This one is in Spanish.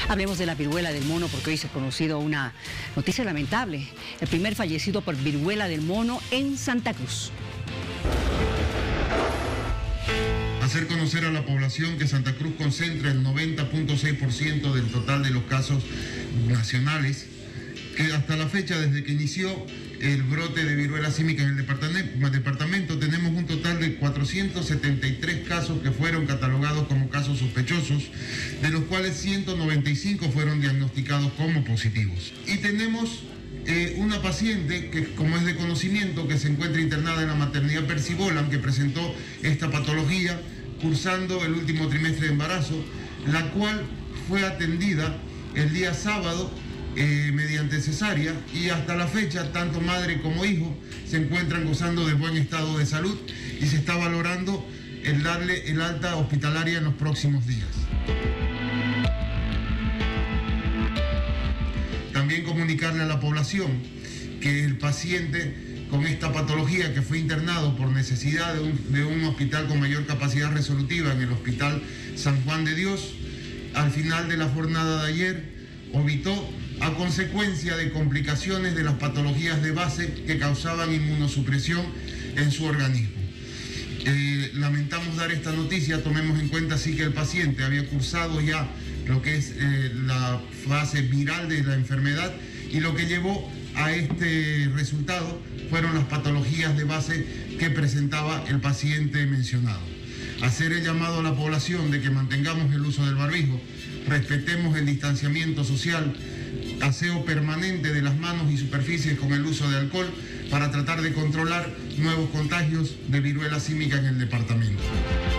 Hablemos de la viruela del mono porque hoy se ha conocido una noticia lamentable. El primer fallecido por viruela del mono en Santa Cruz. Hacer conocer a la población que Santa Cruz concentra el 90.6% del total de los casos nacionales, que hasta la fecha, desde que inició el brote de viruela símica en el departamento, tenemos un total de 473 casos que fueron catalogados como casos sospechosos, de los cuales 195 fueron diagnosticados como positivos. Y tenemos una paciente que, como es de conocimiento, que se encuentra internada en la maternidad Percibolan, que presentó esta patología cursando el último trimestre de embarazo, la cual fue atendida el día sábado mediante cesárea, y hasta la fecha tanto madre como hijo se encuentran gozando de buen estado de salud y se está valorando el darle el alta hospitalaria en los próximos días. También comunicarle a la población que el paciente con esta patología, que fue internado por necesidad de un hospital con mayor capacidad resolutiva en el Hospital San Juan de Dios, al final de la jornada de ayer obitó a consecuencia de complicaciones de las patologías de base que causaban inmunosupresión en su organismo. Lamentamos dar esta noticia. Tomemos en cuenta sí que el paciente había cursado ya lo que es la fase viral de la enfermedad, y lo que llevó a este resultado fueron las patologías de base que presentaba el paciente mencionado. Hacer el llamado a la población de que mantengamos el uso del barbijo, respetemos el distanciamiento social, aseo permanente de las manos y superficies con el uso de alcohol, para tratar de controlar nuevos contagios de viruela símica en el departamento.